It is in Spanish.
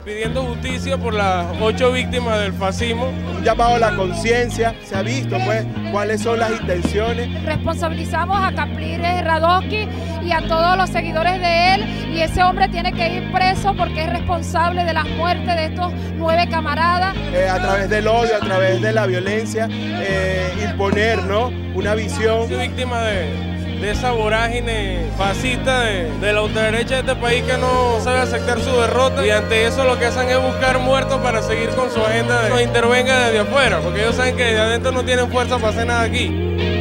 Pidiendo justicia por las 8 víctimas del fascismo. Un llamado a la conciencia, se ha visto pues cuáles son las intenciones. Responsabilizamos a Capriles Radosky y a todos los seguidores de él, y ese hombre tiene que ir preso porque es responsable de las muertes de estos 9 camaradas. A través del odio, a través de la violencia, imponer, ¿no?, una visión. Soy víctima de esa vorágine fascista de la ultraderecha de este país que no sabe aceptar su derrota, y ante eso lo que hacen es buscar muertos para seguir con su agenda de que nos intervenga desde afuera, porque ellos saben que desde adentro no tienen fuerza para hacer nada aquí.